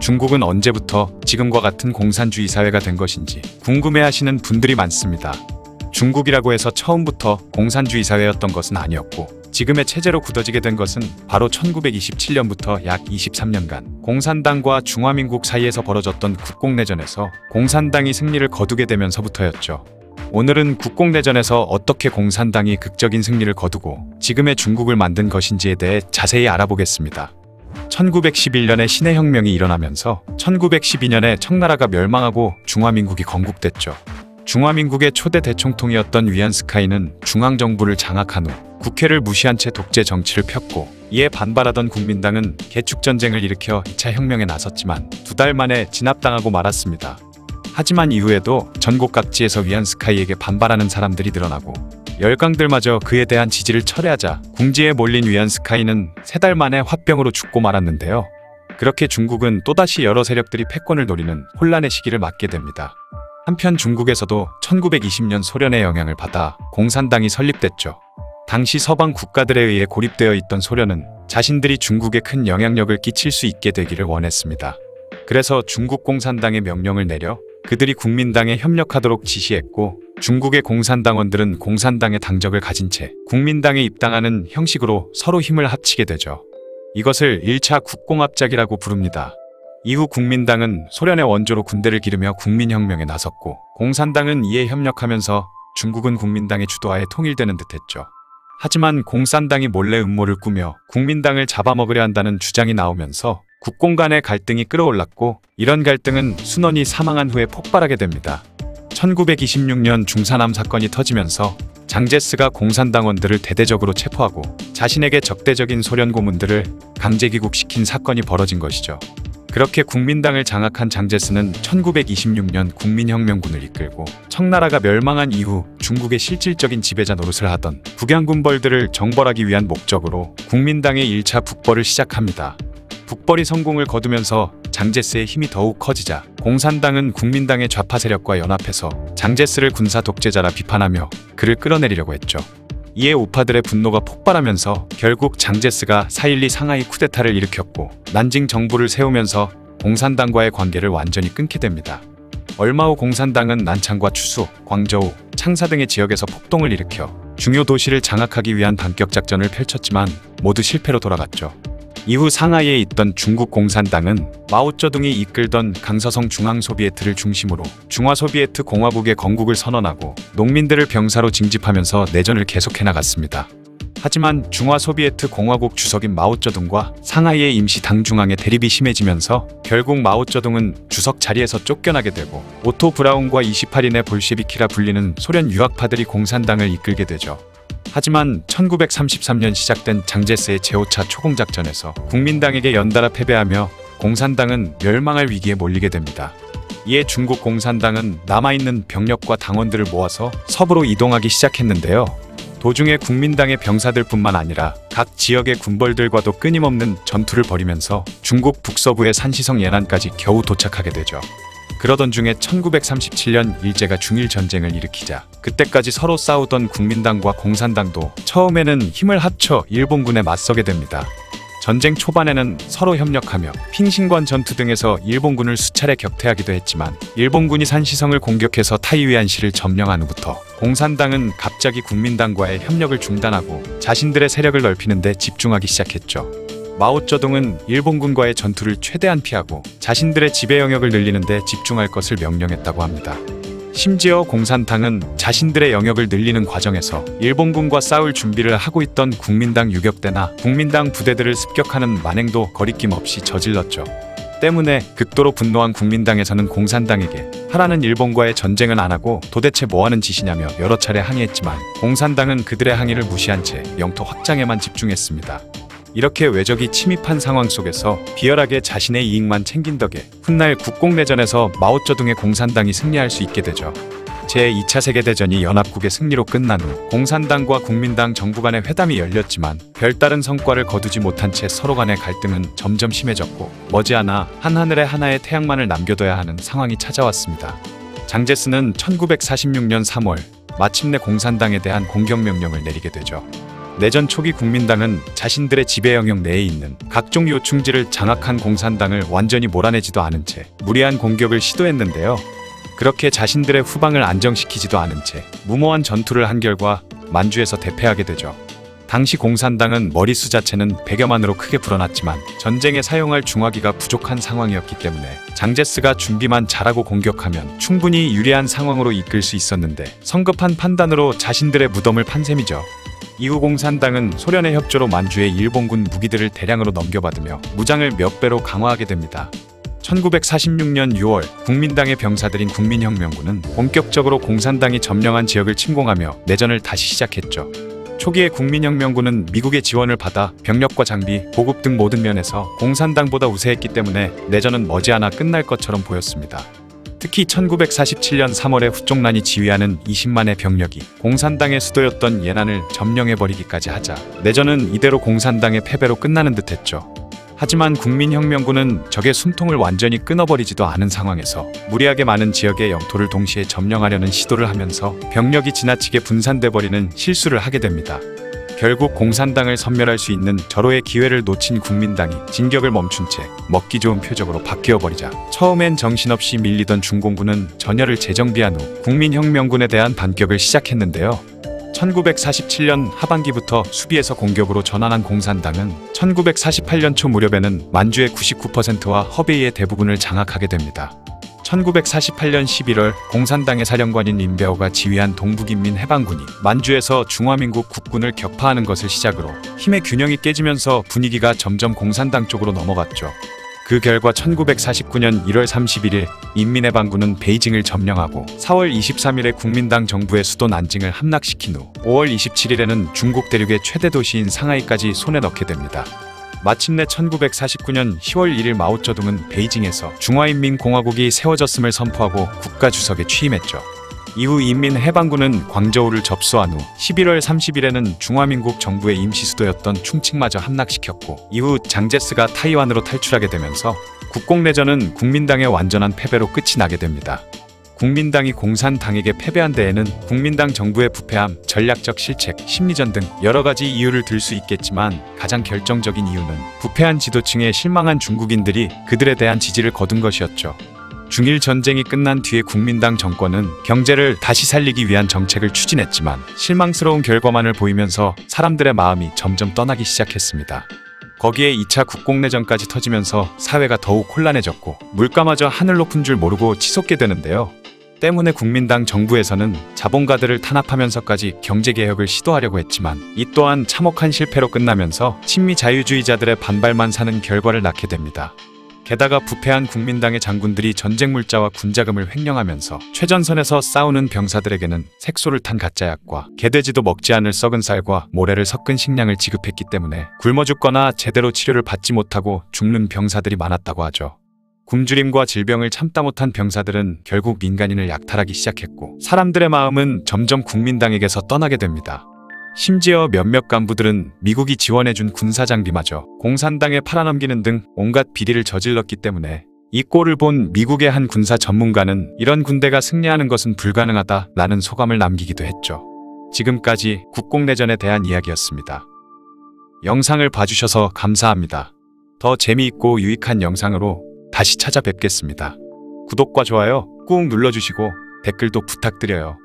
중국은 언제부터 지금과 같은 공산주의 사회가 된 것인지 궁금해하시는 분들이 많습니다. 중국이라고 해서 처음부터 공산주의 사회였던 것은 아니었고, 지금의 체제로 굳어지게 된 것은 바로 1927년부터 약 23년간 공산당과 중화민국 사이에서 벌어졌던 국공내전에서 공산당이 승리를 거두게 되면서부터였죠. 오늘은 국공내전에서 어떻게 공산당이 극적인 승리를 거두고 지금의 중국을 만든 것인지에 대해 자세히 알아보겠습니다. 1911년에 신해혁명이 일어나면서 1912년에 청나라가 멸망하고 중화민국이 건국됐죠. 중화민국의 초대 대총통이었던 위안스카이는 중앙정부를 장악한 후 국회를 무시한 채 독재 정치를 폈고, 이에 반발하던 국민당은 개축전쟁을 일으켜 2차 혁명에 나섰지만 2달 만에 진압당하고 말았습니다. 하지만 이후에도 전국 각지에서 위안스카이에게 반발하는 사람들이 늘어나고 열강들마저 그에 대한 지지를 철회하자 궁지에 몰린 위안스카이는 3달 만에 화병으로 죽고 말았는데요. 그렇게 중국은 또다시 여러 세력들이 패권을 노리는 혼란의 시기를 맞게 됩니다. 한편 중국에서도 1920년 소련의 영향을 받아 공산당이 설립됐죠. 당시 서방 국가들에 의해 고립되어 있던 소련은 자신들이 중국에 큰 영향력을 끼칠 수 있게 되기를 원했습니다. 그래서 중국 공산당에 명령을 내려 그들이 국민당에 협력하도록 지시했고, 중국의 공산당원들은 공산당의 당적을 가진 채 국민당에 입당하는 형식으로 서로 힘을 합치게 되죠. 이것을 1차 국공합작이라고 부릅니다. 이후 국민당은 소련의 원조로 군대를 기르며 국민혁명에 나섰고, 공산당은 이에 협력하면서 중국은 국민당의 주도하에 통일되는 듯했죠. 하지만 공산당이 몰래 음모를 꾸며 국민당을 잡아먹으려 한다는 주장이 나오면서 국공 간의 갈등이 끌어올랐고, 이런 갈등은 순원이 사망한 후에 폭발하게 됩니다. 1926년 중사남 사건이 터지면서 장제스가 공산당원들을 대대적으로 체포하고 자신에게 적대적인 소련 고문들을 강제 귀국시킨 사건이 벌어진 것이죠. 그렇게 국민당을 장악한 장제스는 1926년 국민혁명군을 이끌고 청나라가 멸망한 이후 중국의 실질적인 지배자 노릇을 하던 북양군벌들을 정벌하기 위한 목적으로 국민당의 1차 북벌을 시작합니다. 북벌이 성공을 거두면서 장제스의 힘이 더욱 커지자 공산당은 국민당의 좌파 세력과 연합해서 장제스를 군사 독재자라 비판하며 그를 끌어내리려고 했죠. 이에 우파들의 분노가 폭발하면서 결국 장제스가 4.12 상하이 쿠데타를 일으켰고, 난징 정부를 세우면서 공산당과의 관계를 완전히 끊게 됩니다. 얼마 후 공산당은 난창과 추수, 광저우, 창사 등의 지역에서 폭동을 일으켜 중요 도시를 장악하기 위한 반격작전을 펼쳤지만 모두 실패로 돌아갔죠. 이후 상하이에 있던 중국 공산당은 마오쩌둥이 이끌던 강서성 중앙소비에트를 중심으로 중화소비에트 공화국의 건국을 선언하고 농민들을 병사로 징집하면서 내전을 계속해 나갔습니다. 하지만 중화소비에트 공화국 주석인 마오쩌둥과 상하이의 임시 당중앙의 대립이 심해지면서 결국 마오쩌둥은 주석 자리에서 쫓겨나게 되고, 오토 브라운과 28인의 볼셰비키라 불리는 소련 유학파들이 공산당을 이끌게 되죠. 하지만 1933년 시작된 장제스의 제5차 초공작전에서 국민당에게 연달아 패배하며 공산당은 멸망할 위기에 몰리게 됩니다. 이에 중국 공산당은 남아있는 병력과 당원들을 모아서 서부로 이동하기 시작했는데요. 도중에 국민당의 병사들뿐만 아니라 각 지역의 군벌들과도 끊임없는 전투를 벌이면서 중국 북서부의 산시성 예난까지 겨우 도착하게 되죠. 그러던 중에 1937년 일제가 중일전쟁을 일으키자 그때까지 서로 싸우던 국민당과 공산당도 처음에는 힘을 합쳐 일본군에 맞서게 됩니다. 전쟁 초반에는 서로 협력하며 핑신관 전투 등에서 일본군을 수차례 격퇴하기도 했지만, 일본군이 산시성을 공격해서 타이위안시를 점령한 후부터 공산당은 갑자기 국민당과의 협력을 중단하고 자신들의 세력을 넓히는 데 집중하기 시작했죠. 마오쩌둥은 일본군과의 전투를 최대한 피하고 자신들의 지배 영역을 늘리는 데 집중할 것을 명령했다고 합니다. 심지어 공산당은 자신들의 영역을 늘리는 과정에서 일본군과 싸울 준비를 하고 있던 국민당 유격대나 국민당 부대들을 습격하는 만행도 거리낌 없이 저질렀죠. 때문에 극도로 분노한 국민당에서는 공산당에게 하라는 일본과의 전쟁은 안 하고 도대체 뭐하는 짓이냐며 여러 차례 항의했지만, 공산당은 그들의 항의를 무시한 채 영토 확장에만 집중했습니다. 이렇게 외적이 침입한 상황 속에서 비열하게 자신의 이익만 챙긴 덕에 훗날 국공내전에서 마오쩌둥의 공산당이 승리할 수 있게 되죠. 제2차 세계대전이 연합국의 승리로 끝난 후 공산당과 국민당 정부 간의 회담이 열렸지만 별다른 성과를 거두지 못한 채 서로 간의 갈등은 점점 심해졌고, 머지않아 한하늘에 하나의 태양만을 남겨둬야 하는 상황이 찾아왔습니다. 장제스는 1946년 3월 마침내 공산당에 대한 공격명령을 내리게 되죠. 내전 초기 국민당은 자신들의 지배 영역 내에 있는 각종 요충지를 장악한 공산당을 완전히 몰아내지도 않은 채 무리한 공격을 시도했는데요. 그렇게 자신들의 후방을 안정시키지도 않은 채 무모한 전투를 한 결과 만주에서 대패하게 되죠. 당시 공산당은 머리수 자체는 100여만으로 크게 불어났지만 전쟁에 사용할 중화기가 부족한 상황이었기 때문에 장제스가 준비만 잘하고 공격하면 충분히 유리한 상황으로 이끌 수 있었는데 성급한 판단으로 자신들의 무덤을 판 셈이죠. 이후 공산당은 소련의 협조로 만주에 일본군 무기들을 대량으로 넘겨받으며 무장을 몇 배로 강화하게 됩니다. 1946년 6월 국민당의 병사들인 국민혁명군은 본격적으로 공산당이 점령한 지역을 침공하며 내전을 다시 시작했죠. 초기에 국민혁명군은 미국의 지원을 받아 병력과 장비, 보급 등 모든 면에서 공산당보다 우세했기 때문에 내전은 머지않아 끝날 것처럼 보였습니다. 특히 1947년 3월에 후종란이 지휘하는 20만의 병력이 공산당의 수도였던 예난을 점령해버리기까지 하자 내전은 이대로 공산당의 패배로 끝나는 듯했죠. 하지만 국민혁명군은 적의 숨통을 완전히 끊어버리지도 않은 상황에서 무리하게 많은 지역의 영토를 동시에 점령하려는 시도를 하면서 병력이 지나치게 분산돼버리는 실수를 하게 됩니다. 결국 공산당을 섬멸할 수 있는 절호의 기회를 놓친 국민당이 진격을 멈춘 채 먹기 좋은 표적으로 바뀌어버리자 처음엔 정신없이 밀리던 중공군은 전열을 재정비한 후 국민혁명군에 대한 반격을 시작했는데요. 1947년 하반기부터 수비에서 공격으로 전환한 공산당은 1948년 초 무렵에는 만주의 99%와 허베이의 대부분을 장악하게 됩니다. 1948년 11월 공산당의 사령관인 린베어가 지휘한 동북인민해방군이 만주에서 중화민국 국군을 격파하는 것을 시작으로 힘의 균형이 깨지면서 분위기가 점점 공산당 쪽으로 넘어갔죠. 그 결과 1949년 1월 31일 인민해방군은 베이징을 점령하고 4월 23일에 국민당 정부의 수도 난징을 함락시킨 후 5월 27일에는 중국 대륙의 최대 도시인 상하이까지 손에 넣게 됩니다. 마침내 1949년 10월 1일 마오쩌둥은 베이징에서 중화인민공화국이 세워졌음을 선포하고 국가주석에 취임했죠. 이후 인민해방군은 광저우를 접수한 후 11월 30일에는 중화민국 정부의 임시수도였던 충칭마저 함락시켰고 이후 장제스가 타이완으로 탈출하게 되면서 국공내전은 국민당의 완전한 패배로 끝이 나게 됩니다. 국민당이 공산당에게 패배한 데에는 국민당 정부의 부패함, 전략적 실책, 심리전 등 여러 가지 이유를 들 수 있겠지만 가장 결정적인 이유는 부패한 지도층에 실망한 중국인들이 그들에 대한 지지를 거둔 것이었죠. 중일 전쟁이 끝난 뒤에 국민당 정권은 경제를 다시 살리기 위한 정책을 추진했지만 실망스러운 결과만을 보이면서 사람들의 마음이 점점 떠나기 시작했습니다. 거기에 2차 국공내전까지 터지면서 사회가 더욱 혼란해졌고 물가마저 하늘 높은 줄 모르고 치솟게 되는데요. 때문에 국민당 정부에서는 자본가들을 탄압하면서까지 경제개혁을 시도하려고 했지만 이 또한 참혹한 실패로 끝나면서 친미 자유주의자들의 반발만 사는 결과를 낳게 됩니다. 게다가 부패한 국민당의 장군들이 전쟁 물자와 군자금을 횡령하면서 최전선에서 싸우는 병사들에게는 색소를 탄 가짜약과 개돼지도 먹지 않을 썩은 쌀과 모래를 섞은 식량을 지급했기 때문에 굶어 죽거나 제대로 치료를 받지 못하고 죽는 병사들이 많았다고 하죠. 굶주림과 질병을 참다 못한 병사들은 결국 민간인을 약탈하기 시작했고 사람들의 마음은 점점 국민당에게서 떠나게 됩니다. 심지어 몇몇 간부들은 미국이 지원해준 군사장비마저 공산당에 팔아넘기는 등 온갖 비리를 저질렀기 때문에 이 꼴을 본 미국의 한 군사 전문가는 이런 군대가 승리하는 것은 불가능하다라는 소감을 남기기도 했죠. 지금까지 국공내전에 대한 이야기였습니다. 영상을 봐주셔서 감사합니다. 더 재미있고 유익한 영상으로 다시 찾아뵙겠습니다. 구독과 좋아요 꾹 눌러주시고 댓글도 부탁드려요.